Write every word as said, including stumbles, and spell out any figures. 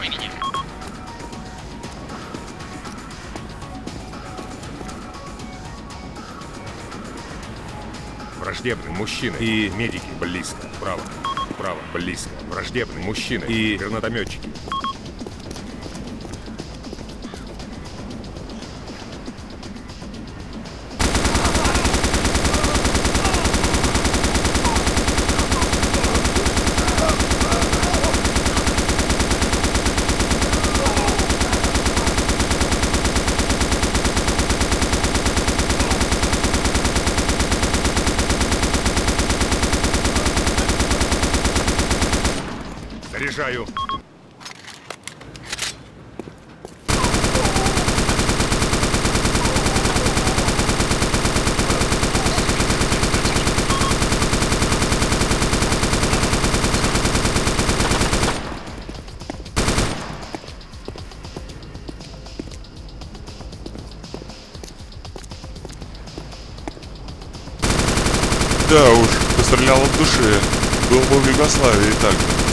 времени. Враждебный мужчина и медики близко. Право. Право. Близко. Враждебный мужчина и гранатометчики. Заряжаю. Да уж, пострелял от души. Был бы в Югославии так же.